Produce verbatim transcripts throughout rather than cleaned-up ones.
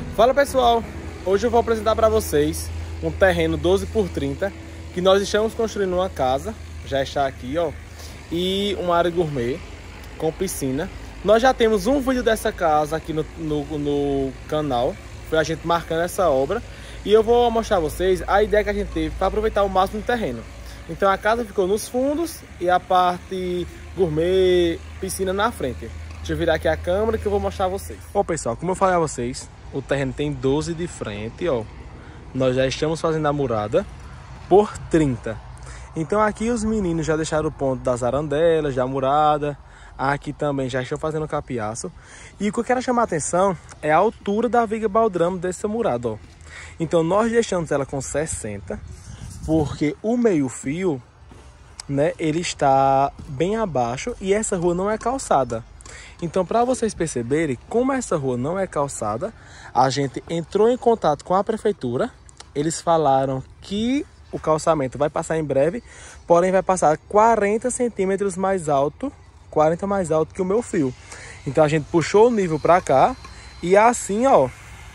Fala pessoal, hoje eu vou apresentar para vocês um terreno doze por trinta que nós estamos construindo uma casa, já está aqui ó, e uma área gourmet com piscina. Nós já temos um vídeo dessa casa aqui no, no, no canal, foi a gente marcando essa obra, e eu vou mostrar a vocês a ideia que a gente teve para aproveitar o máximo do terreno. Então a casa ficou nos fundos e a parte gourmet, piscina na frente. Deixa eu virar aqui a câmera que eu vou mostrar a vocês. Bom pessoal, como eu falei a vocês, o terreno tem doze de frente, ó. Nós já estamos fazendo a murada por trinta. Então aqui os meninos já deixaram o ponto das arandelas, da murada. Aqui também já estão fazendo o capiaço. E o que eu quero chamar a atenção é a altura da viga baldrame dessa murada, ó. Então nós deixamos ela com sessenta, porque o meio fio, né, ele está bem abaixo e essa rua não é calçada. Então, para vocês perceberem como essa rua não é calçada, a gente entrou em contato com a prefeitura. Eles falaram que o calçamento vai passar em breve, porém vai passar quarenta centímetros mais alto, quarenta mais alto que o meu fio. Então a gente puxou o nível para cá e assim, ó,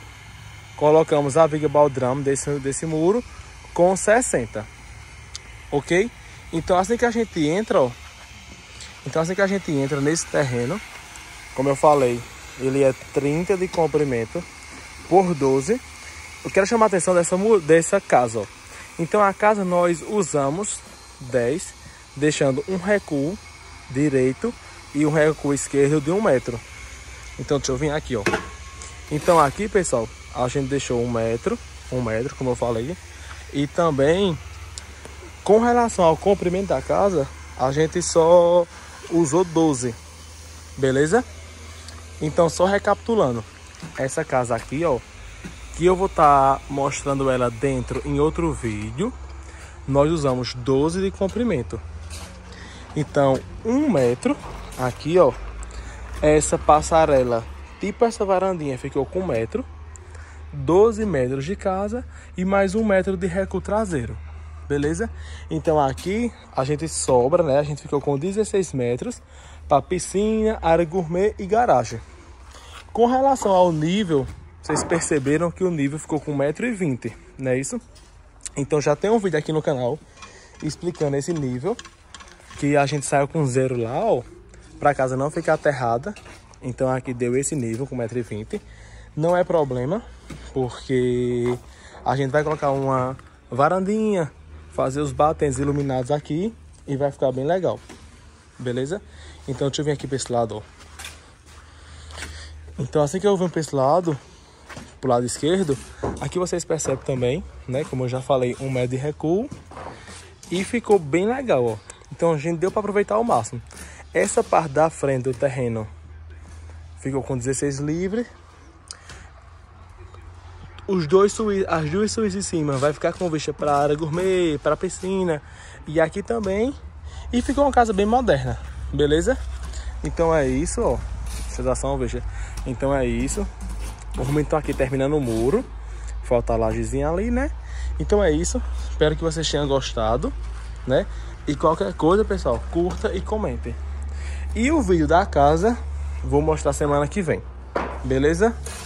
colocamos a viga baldrame desse, desse muro com sessenta, ok? Então assim que a gente entra, ó, então assim que a gente entra nesse terreno, como eu falei, ele é trinta de comprimento por doze. Eu quero chamar a atenção dessa, dessa casa, ó. Então a casa nós usamos dez, deixando um recuo direito e um recuo esquerdo de um metro. Então deixa eu vir aqui, ó. Então aqui, pessoal, a gente deixou um metro, um metro, como eu falei. E também, com relação ao comprimento da casa, a gente só usou doze, beleza? Então, só recapitulando, essa casa aqui, ó, que eu vou estar tá mostrando ela dentro em outro vídeo, nós usamos doze de comprimento. Então, um metro aqui, ó, essa passarela, tipo essa varandinha, ficou com um metro, doze metros de casa e mais um metro de recuo traseiro, beleza? Então, aqui a gente sobra, né? A gente ficou com dezesseis metros para piscina, área gourmet e garagem. Com relação ao nível, vocês perceberam que o nível ficou com um metro e vinte, não é isso? Então já tem um vídeo aqui no canal explicando esse nível, que a gente saiu com zero lá, ó, para a casa não ficar aterrada. Então aqui deu esse nível com um metro e vinte. Não é problema, porque a gente vai colocar uma varandinha, fazer os batentes iluminados aqui e vai ficar bem legal, beleza? Então deixa eu vir aqui para esse lado, ó. Então assim que eu venho para esse lado, pro lado esquerdo, aqui vocês percebem também, né, como eu já falei, um metro de recuo e ficou bem legal, ó. Então a gente deu para aproveitar ao máximo. Essa parte da frente do terreno ficou com dezesseis livre. Os dois suítes, as duas suítes de cima vai ficar com vista para a área gourmet, para a piscina e aqui também. E ficou uma casa bem moderna, beleza? Então é isso, ó. Deixa eu dar só uma veja. Então é isso. O momento tá aqui terminando o muro. Falta a lajezinha ali, né? Então é isso. Espero que vocês tenham gostado, né? E qualquer coisa, pessoal, curta e comente. E o vídeo da casa vou mostrar semana que vem, beleza?